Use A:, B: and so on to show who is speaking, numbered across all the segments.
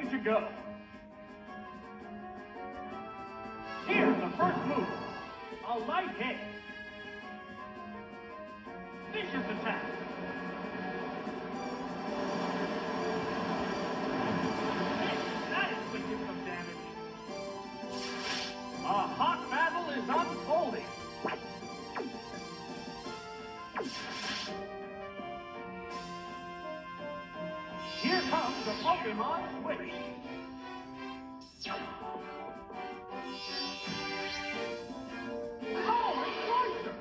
A: to go. Here's the first move. A light hit. Vicious attack. That inflicted some damage. A hot battle is unfolding. Here comes the Pokemon Switch. Oh, it's closer!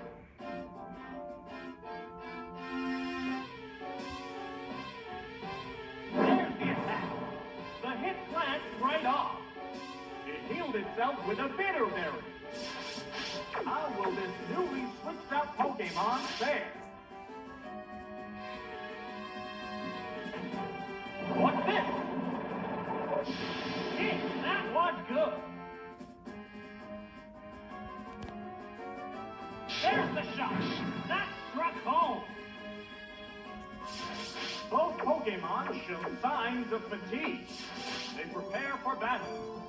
A: There's the attack. The hit glanced right off. It healed itself with a bitter berry. How will this newly switched out Pokemon fare? What's this? Hit! That was good! There's the shot! That struck home! Both Pokemon show signs of fatigue. They prepare for battle.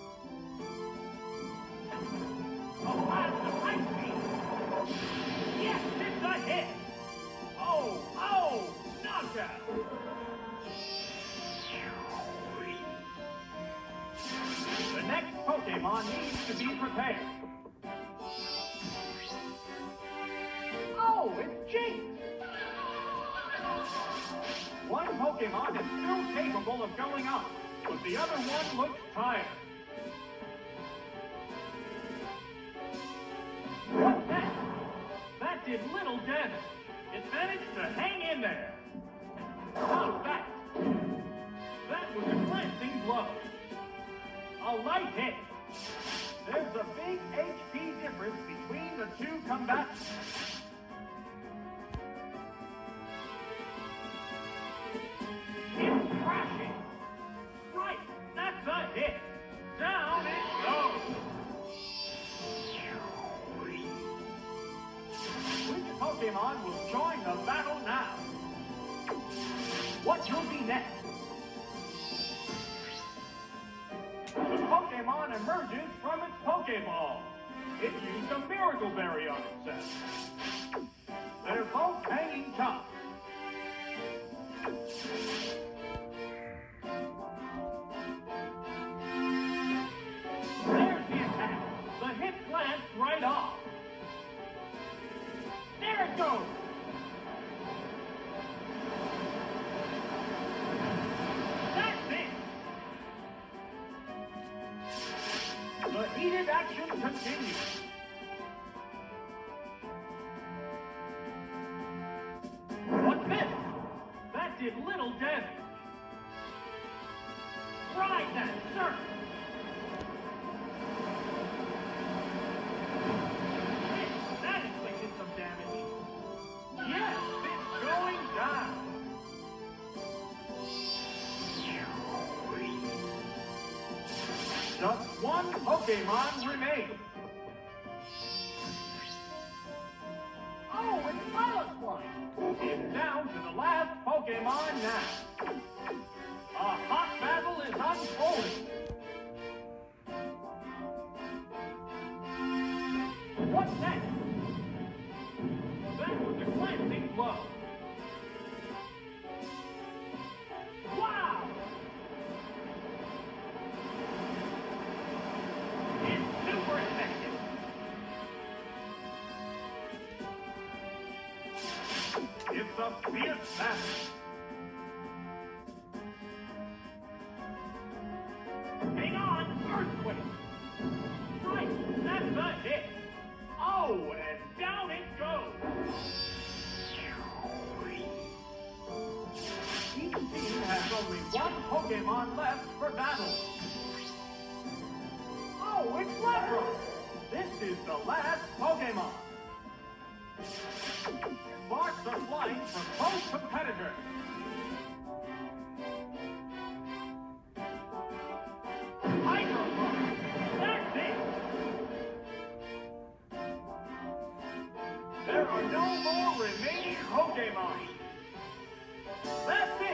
A: A blast of ice beam! Yes, it's a hit! Oh! Knockout! The next Pokemon needs to be prepared. Oh, it's Jinx! One Pokemon is still capable of going up, but the other one looks tired. What's that? That did little damage. It managed to hang in there. How's that? That was a glancing blow. A light hit. There's a big HP difference between the two combatants. It's crashing. Right, that's a hit. Down it goes. Which Pokemon will join the battle now? What will be next? The Pokemon emerges from its Pokeball. It used a Miracle Berry on itself. They're both hanging tough. There's the attack. The hit glanced right off. There it goes. That's it. The heated action continues. What's this? That did little damage. Ride that surf. That inflicted some damage. Yes, it's going down. Just one Pokemon remains. Oh, it's Pilotline. It's down to the last Pokemon now. A hot battle is unfolding. What's next? That was a glancing blow. Wow! It's super effective. It's a fierce battle. Hang on, Earthquake. Right, that's a hit. Oh, and down it goes. Each team has only one Pokemon left for battle. Oh, it's Lapras. This is the last Pokemon. Sparks are flying from both competitors. Hydro Punch. That's it. There are no more remaining Pokemon. That's it.